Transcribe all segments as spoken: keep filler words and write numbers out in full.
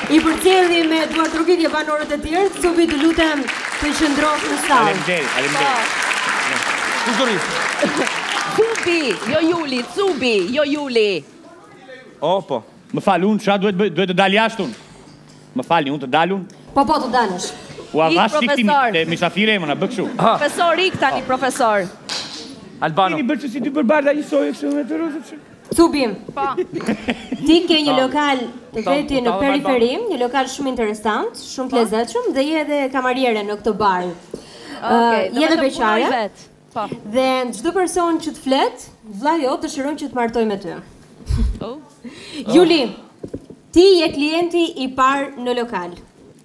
I përcjelli me duar trokitje banorët e tjerë, Cubi të lutem të qëndrosh në sallë. Faleminderit, faleminderit. Kush do rrit? Cubi, jo Juli, Cubi, jo Juli. O, po. Më falë, unë qa duhet bëj, duhet të dal jashtë unë. Më falni, unë të dalun. Po, po, të dalësh. U avash Ik, sikti profesor. të misafire e më në bëk shu. Profesor Ik tani, profesor. Albano. Kini bërë që si dy përbarda i sojë kështë me të rozët që. Cubi, Po. ti ke një lokal të veti në periferim, një lokal shumë interesant, shumë të lezetshëm, dhe je edhe kamariere në këtë bar. Okej, Je edhe beqare, Po. dhe çdo person që të flet, vlla jo dëshiron që të martoj me ty. Oh. Juli, ti je klienti i parë në lokal.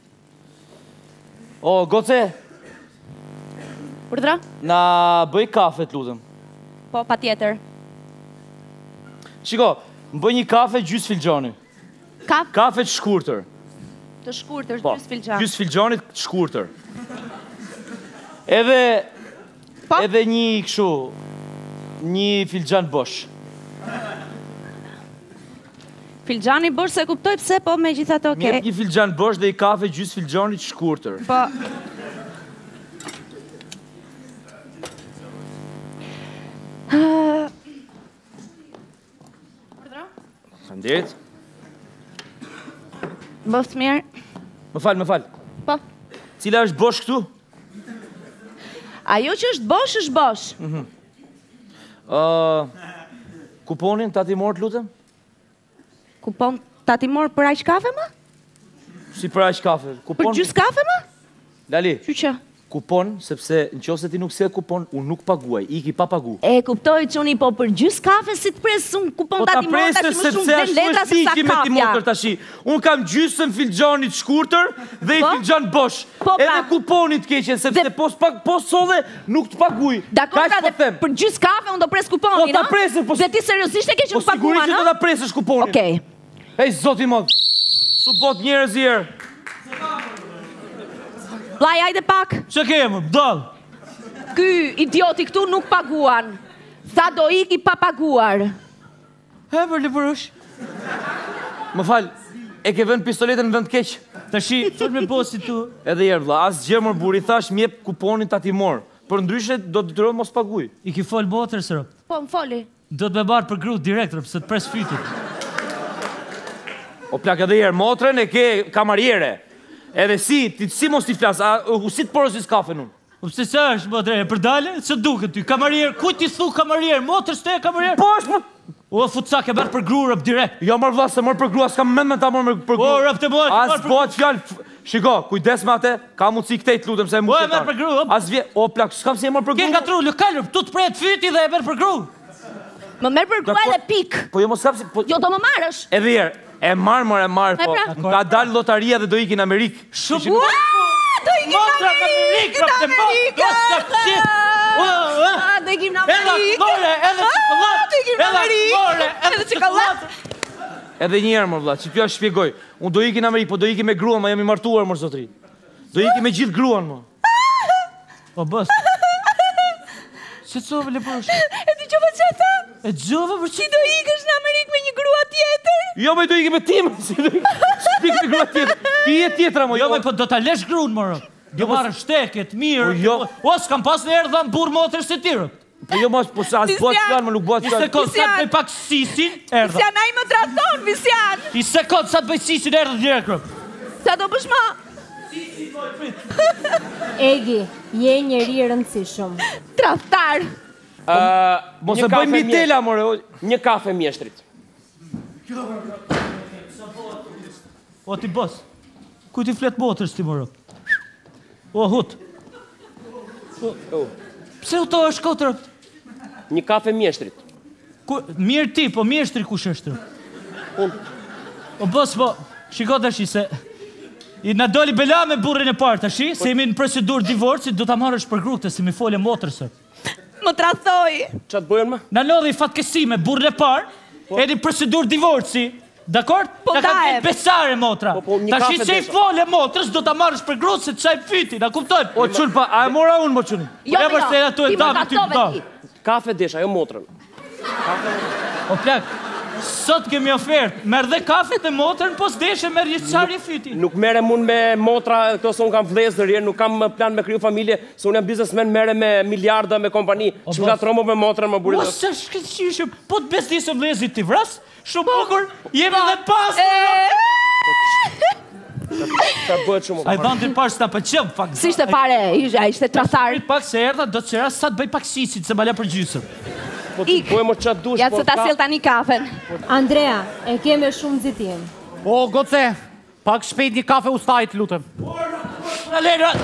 O, goce, Urdhra? na bëj kafe të lutem. Po, pa tjetër. Shiko, më bëj një kafe gjys filxhani. Kaf Kafe të shkurtër. të shkurtër, Po, gjys filxhan. gjys filxhanit të shkurtër. Edhe, Po? edhe një kështu, një filxhan bosh. Filxhani bosh se kuptoj pse, po me gjithatë Një okej. një filxhan bosh dhe i kafe gjys filxhanit të shkurtër. Po. Ah, Faleminderit. Bëft mirë. Më fal, më fal. Po. Cila është bosh këtu? Ajo që është bosh, është bosh. Ë, kuponin tatimor të lutem? Kupon tatimor për aq kafe më? Si për aq kafe. Për Kupon. gjys kafe më? Lali, Që që? kupon sepse nëse ti nuk se kupon, unë nuk paguaj, iki pa pagu. E, kuptoj që unë po për gjys kafe si të presë unë kupon Po ta tatimor tash presë më sepse shumë dhe ashtu letra është se sa ligi me ti motor kafja. tashi. Unë kam gjysën filxhanit shkurtër dhe i Po? filxhan bosh. Po, pra. Edhe kuponit keqen sepse Dhe- po s'pa- po solle nuk të paguj. Dakor, pra Kaq po dhe them. për gjys kafe unë do pres kuponin, Po ta no? presë, po s- Dhe ti seriozisht e ke që Po më paguan, sigurisht që do no? ta presësh kuponin. Okej. Ej zoti mod. Su bot njerëz i erë. Vllai, hajde pak. Që kemë, dal. Ky idioti këtu nuk paguan. Tha do iki pa paguar. He, për lëpërush. Më fal, e ke vënë pistoletën në vend keq. Tashi, çfarë me bosi tu? Edhe herë vlla, as gjë më buri thash më jep kuponin tatimor. Për ndryshe do të detyrohet mos paguj. I ki fol botër, sërë. Po, më foli. Do të me barë për gru direkt, rëpë, se të pres fytit. O plak edhe herë, motrën e ke kamariere. Edhe si, ti si mos ti flas, a u si të porosis kafen unë. Po pse se është, botre, për dale, që duke ty, kamarier, ku ti thu kamarier, motër s'te e kamarier? Po është, po. O, futsa ke bërë për gru, rëpë, direkt. Jo marr vlla, se mor për grua, s'kam mend me ta mor me për O, grua. rëpë të bojë, As bëhet fjalë. Shiko, kujdes me atë, ka mundsi këtej të lutem se e Po, mund e merr për gru, hop. As vje, o plak, s'kam si e mor për Ke grua. nga tru, lokal, rëpë, tu të prejt fyti dhe e bërë për gru. Më merr për grua Dakor. edhe pik. Po jo mos kap si, po Jo do më marrësh. edhe herë, e marr mor e marr, E po. pra. Ka dal lotaria dhe do ikin në Amerikë. Shumë Kishin- Ua, do ikim në Motra në Amerikë, Amerikë, në rëpë, të Amerikë. mos ka qi. O, o, Ah, do ikim në Edhe Amerikë. more, edhe Ah, do ikim në edhe Amerikë. more, Edhe çokoladë. Edhe një herë mor vlla, që kjo shpjegoj. Unë do ikin në Amerikë, po do ikin me gruan, ma jam i martuar mor zotri. Do ikin me gjithë gruan mo. O, bës. Se të sove, lëpërush. E ti qova që tha? E gjove, për Ti që? do ikësh në Amerikë me një grua tjetër? Jo me do ikin me tim, si do ikin. Shpik me grua tjetër. Ti je tjetra mo. Jo, me, po do ta lesh grun, morë. Do po- marrë shteket, mirë. Po, jo. O, s'kam pas në erë dhe në burë motër se tyrë. Po jo mos, po sa as Visian. bëhet fjalë, më nuk bëhet I fjalë. sekund, sa të Visian. bëj pak sisin, erdha. Visian, ai më traton, Visian. I sekund, sa të bëj sisin, erdha direkt, rëpë. Sa do bësh më? Egi, je njeri i rëndësishëm. Tradhtar. Ë, Mos një e bëj kafe mbi mjesht- tela, more. o- Një kafe mjeshtrit. O, ti bës. Ku ti flet botër, ti morë? O, hut. Oh, Pse u to është kotë, rëpë? Një kafe mjeshtrit. Ku, mirë ti, po mjeshtri kush është, rëpë? O, bës, po, shiko të shi, se... I na doli bela me burrin e parë, tashi, se jemi në procedur divorci, do ta marrësh për grupte, se mi fole motër, së. Më tradhoi. Qa të bëjën më? Na lodhi fatkesi me burrin e parë, edi procedur divorci, dakord? Po, Na ka dajem. bërë besare motra. Po, po, një Tashi kafe se i desha. fole motrës, do ta marrësh për grupte, se të qaj fyti, na kuptojnë? O çun pa, a e mora unë mo çuni. Jo, e jo, bërë se ato e ti më dami ty tradhove të ti. Kafe desha, jo motrën. O plak, Sot kemi ofertë, merr dhe kafe dhe motrën, po s'deshe merr një çarje fyti. Nuk merrem unë me motra, këto se unë kam vlezër, nuk kam plan me kriju familje, se unë jam biznesmen, merrem me miliarda, me kompani. Shmlatromo me motrën, më buri. Po se shkëqishëm, po të besdisëm vlezit t'i vras, shumë bukur, jemi dhe pas. Qa bëhet shumë. Ai dhan të parë s'ta pëlqeu fakt. Si ishte pare, ishte, ishte tradhtar. Pak se erdha, do të qera sa të bëj pak sisit, se bala për gjysëm. Po të bëjmë o qatë dush, Ja se ta sjell tani kafen. Andrea, e ke me shumë nxitim. O, goce, pak shpejt një kafe ustajt, lutem. Alera!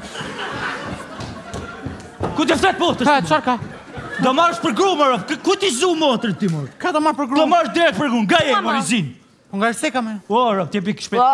Ku të flet motrës? Ka, qar ka? Do marrësh për gru, mërë, ku ti zu motrën ti, mërë? Ka do marrë për Do grumë? marrësh direkt për gru, nga e morizin. Po nga rëse ka me? O, rëp, t'je pik shpet.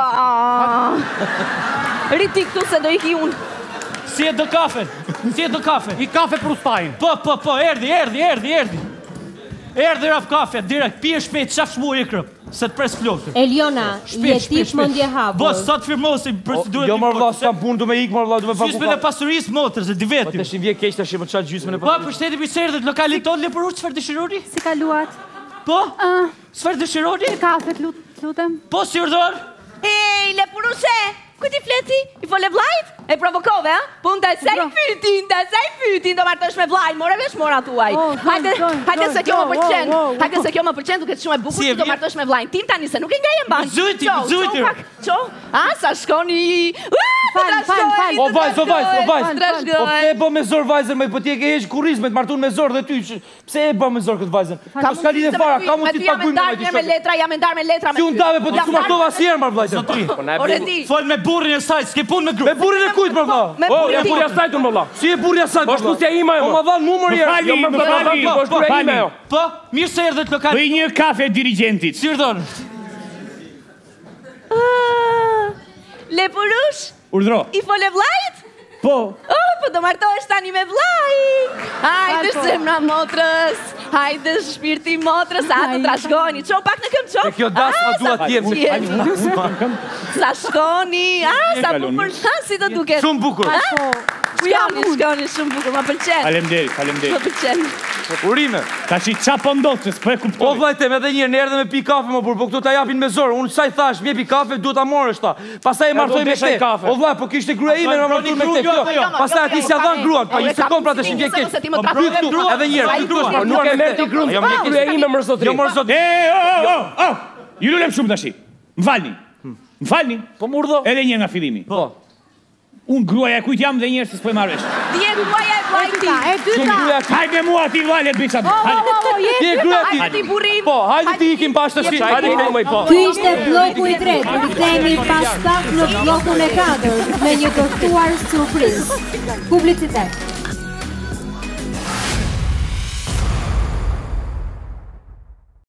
Riti këtu se do iki unë. Si e do kafen? Si e do kafe? I kafe për ustajin. Po, po, po, erdi, erdi, erdi, erdi. Erdi raf kafe, direkt, pije shpejt, qaf shmu i krëp, se të pres flokët. Eliona, je tip mendje hapur. Bo, sa të firmosim procedurën. Jo mërë vla, s'kam punë, du me ikë mërë vla, du me paku Gjysmën e pasurisë motrës, e di Po vetim. të shim vje keq të shim qatë gjysmën e Po, pasurisë. për shteti për serdët, lokalit tonë, le për urë, qëfar dëshironi? Si kaluat? Po, qëfar dëshironi? Kafet, lut, lutem. Po, si urdor? Ej, le purushe! Ku ti fleti? I fole vlajt? E provokove, a? Po unë të sej fytin, të sej fytin, do martosh me vlajt, more vesh mora tuaj. Oh, Hajde, John, hajde se John, kjo më John, përqen, oh, oh, hajde se kjo më përqen, duke të shumë e bukur Si e që do vjen? martosh me vlajt. Tim tani se nuk e nga jem banë. Zyti, zyti. Qo? A, sa shkoni? Ua, të Fal, fal, trashgoj, fal. O vajz, o vajz, o vajz. të trashgoj. Po pse e bë me zor vajzën, me po ti e ke heq kurriz me të martun me zor dhe ty. ç- Pse e bë me zor këtë vajzën? Ka s'ka lidhje fara, ka mund ti ta Me bujmë me ty ti jam e shok. letra, jam e ndar me letra. Ti unë dave, po ti s'u martova asnjëherë marr vajzën. Zotri, Ore ti, fol me burrin e saj, s'ke punë me Me grupë. burrin e kujt më vlla? me O, burrin ja ti. burja sajtë më valla. Si e burri asaj? Po shtusja ima e Po më. ma dhan mu më Më rjerë. fali, Jo, më më fali, fali, po është më burja ime fali. jo. Po, mirë se erdhët lokal. Bëj një kafe dirigentit. Si urdon? Ah, Le purush, Urdhro. i fole vlajt? Po. Oh, po do martohesh tani me vlajt. Hajde zemra motrës, hajde shpirti motrës, a të trashgoni. Qo pak në këm qo? E kjo dasma dua t'jem. Sa shkoni, a, sa kaloni. bukur, ha, si do duket? Shumë bukur. Ku jam, shkoni, shumë bukur, ma pëlqen. Faleminderit, Ma faleminderit. pëlqen. Urime. Tashi qa po ndodh, se s'po e Po kuptoj. vllajtem edhe një herë në erdhe me pi kafe më burr, po këtu ta japin me zor. Unë sa i thash, "Mje pi kafe, duhet ta morësh ta." Pastaj e martoj do me desha i këtë. kafe. O vllaj, po kishte gruaja ime në martoj me këtë. Jo, Pastaj ati s'ia dhan gruan, pa një sekond pra të shim vje keq. Pyet këtu, edhe një herë. Po nuk e merr ti gruan, Jo, po mje gruaja ime më zotri. Jo mor zot. E, o, o, o. Ju lulem shumë tashi. Më falni. Më falni. Po murdho. Edhe një nga fillimi. Po. Unë gruaja e kujt jam dhe njerëz se s'po e marrësh. Ti e gruaja e E vlajti. dyta, e dyta. Gruaja Hajde mua ti vale biça. Oh, Hajde. oh, oh, Ti e gruaja ti. Hajde ti burrim. Po, hajde ti ikim bashkë tash. Hajde i më i po. Ky ishte bloku i tretë. Rikthehemi pas pak në bllokun e katërt me një të ftuar surprizë. Publicitet.